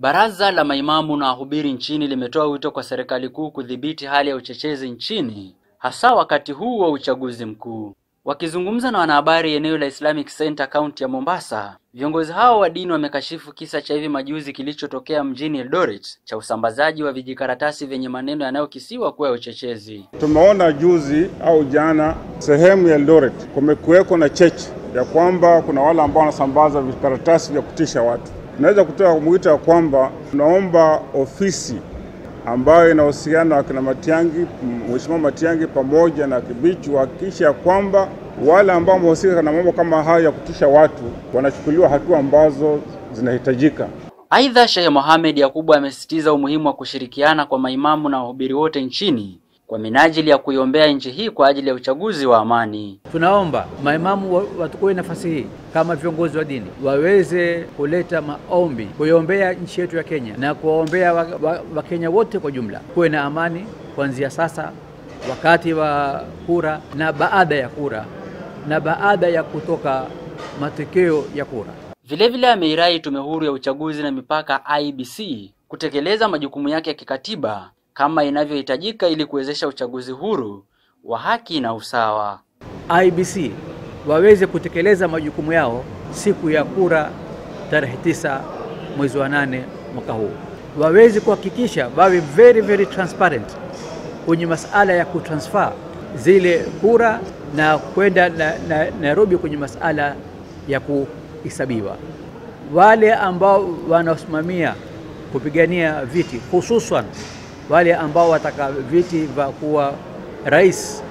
Baraza la maimamu na wahubiri nchini limetoa wito kwa serikali kuu kudhibiti hali ya uchochezi nchini, hasa wakati huu wa uchaguzi mkuu. Wakizungumza na wanahabari eneo la Islamic Center County ya Mombasa, viongozi hao wa dini wamekashifu kisa cha hivi majuzi kilichotokea mjini Eldoret cha usambazaji wa vijikaratasi vyenye maneno yanayokisiwa kuwa uchochezi. Tumeona juzi au jana sehemu ya Eldoret kumekuweko na cheche ya kwamba kuna wale ambao wanasambaza vijikaratasi vya kutisha watu. Tunaweza kutoa mwito ya kwamba tunaomba ofisi ambayo inahusiana na kina Matiang'i, Mheshimiwa Matiang'i pamoja na Kibichu hakikisha kwamba wale ambao wamehusika na mambo kama haya ya kutisha watu wanachukuliwa hatua ambazo zinahitajika. Aidha, Sheikh Mohamed Yakubu amesisitiza umuhimu wa kushirikiana kwa maimamu na wahubiri wote nchini kwa minajili ya kuiombea nchi hii kwa ajili ya uchaguzi wa amani. Tunaomba maimamu watukue nafasi hii kama viongozi wa dini waweze kuleta maombi kuiombea nchi yetu ya Kenya na kuwaombea Wakenya wote kwa jumla, kuwe na amani kuanzia sasa, wakati wa kura na baada ya kura na baada ya kutoka matokeo ya kura. Vilevile ameirai tume huru ya uchaguzi na mipaka IEBC kutekeleza majukumu yake ya kikatiba kama inavyohitajika ili kuwezesha uchaguzi huru wa haki na usawa. IEBC waweze kutekeleza majukumu yao siku ya kura tarehe 9 mwezi wa 8 mwaka huu. Waweze kuhakikisha wawe very transparent kwenye masala ya kutransfer zile kura na kwenda na Nairobi kwenye masala ya kuhesabiwa. Wale ambao wanasimamia kupigania viti, hususan wale ambao wataka viti vya kuwa rais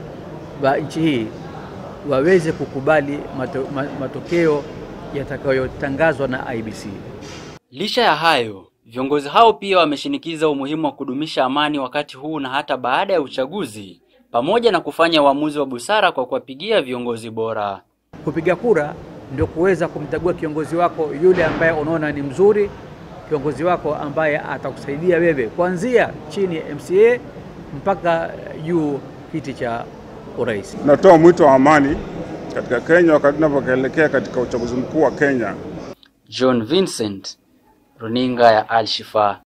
wa nchi hii, waweze kukubali matokeo yatakayotangazwa na IEBC. Licha ya hayo, viongozi hao pia wameshinikiza umuhimu wa kudumisha amani wakati huu na hata baada ya uchaguzi, pamoja na kufanya uamuzi wa busara kwa kuwapigia viongozi bora. Kupiga kura ndio kuweza kumchagua kiongozi wako yule ambaye unaona ni mzuri, kiongozi wako ambaye atakusaidia wewe kuanzia chini ya MCA mpaka juu kiti cha urais. Natoa mwito wa amani katika Kenya wakati tunapoelekea katika uchaguzi mkuu wa Kenya. John Vincent, Runinga ya Al Shifa.